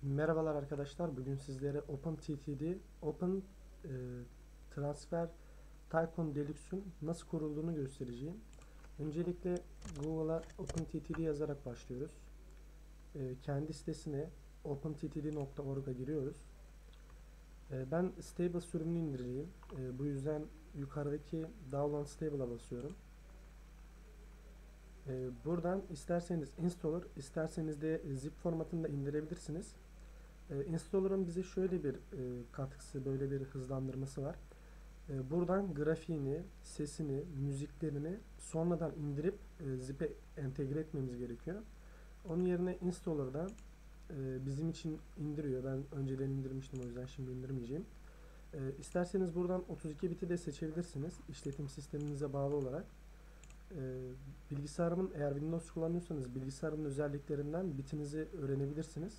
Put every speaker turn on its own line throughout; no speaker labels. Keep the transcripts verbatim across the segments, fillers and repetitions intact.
Merhabalar arkadaşlar. Bugün sizlere OpenTTD, Open e, Transfer Tycoon Deluxe'un nasıl kurulduğunu göstereceğim. Öncelikle Google'a OpenTTD yazarak başlıyoruz. E, kendi sitesine openttd nokta org'a giriyoruz. E, ben Stable sürümünü indireceğim. E, bu yüzden yukarıdaki Download Stable'a basıyorum. E, buradan isterseniz installer, isterseniz de zip formatında indirebilirsiniz. E, Installer'ın bize şöyle bir e, katkısı, böyle bir hızlandırması var. E, buradan grafiğini, sesini, müziklerini sonradan indirip e, zip'e entegre etmemiz gerekiyor. Onun yerine Installer'dan e, bizim için indiriyor. Ben önceden indirmiştim, o yüzden şimdi indirmeyeceğim. E, isterseniz buradan otuz iki biti de seçebilirsiniz. İşletim sisteminize bağlı olarak. E, bilgisayarımın, eğer Windows kullanıyorsanız bilgisayarımın özelliklerinden bitinizi öğrenebilirsiniz.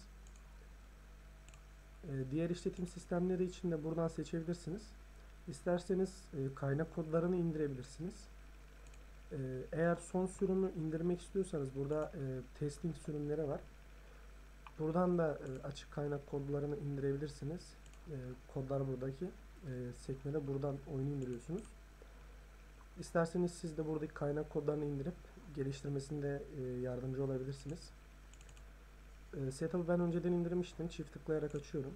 Ee, diğer işletim sistemleri için de buradan seçebilirsiniz. İsterseniz e, kaynak kodlarını indirebilirsiniz. Ee, eğer son sürümü indirmek istiyorsanız burada e, testing sürümleri var. Buradan da e, açık kaynak kodlarını indirebilirsiniz. E, kodlar buradaki e, sekmede, buradan oyunu indiriyorsunuz. İsterseniz siz de buradaki kaynak kodlarını indirip geliştirmesinde e, yardımcı olabilirsiniz. E, setup'ı ben önceden indirmiştim. Çift tıklayarak açıyorum.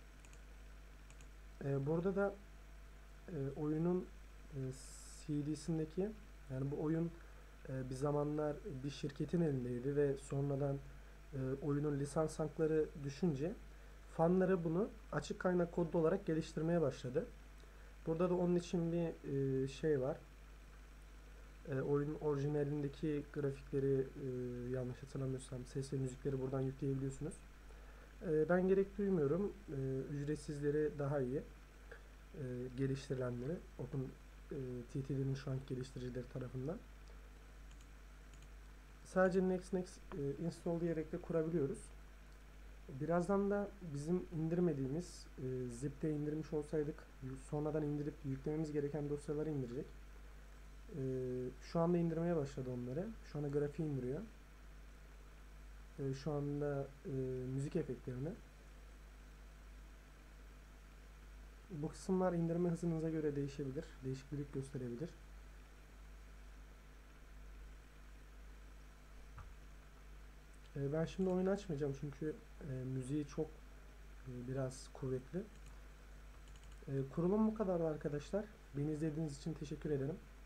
E, burada da e, oyunun e, C D'sindeki, yani bu oyun e, bir zamanlar bir şirketin elindeydi ve sonradan e, oyunun lisans hakları düşünce fanları bunu açık kaynak kodlu olarak geliştirmeye başladı. Burada da onun için bir e, şey var. E, oyunun orijinalindeki grafikleri, e, yanlış hatırlamıyorsam ses ve müzikleri buradan yükleyebiliyorsunuz. E, ben gerek duymuyorum. E, ücretsizleri daha iyi. E, geliştirilenleri Open e, T T D'nin şu anki geliştiricileri tarafından. Sadece next next e, install diyerek de kurabiliyoruz. Birazdan da bizim indirmediğimiz, e, zip'te indirmiş olsaydık sonradan indirip yüklememiz gereken dosyaları indirecek. E, şu anda indirmeye başladı onları. Şu anda grafiği indiriyor. E, şu anda e, müzik efektlerini. Bu kısımlar indirme hızınıza göre değişebilir. Değişiklik gösterebilir. E, ben şimdi oyunu açmayacağım çünkü e, müziği çok e, biraz kuvvetli. E, kurulum bu kadar arkadaşlar. Beni izlediğiniz için teşekkür ederim.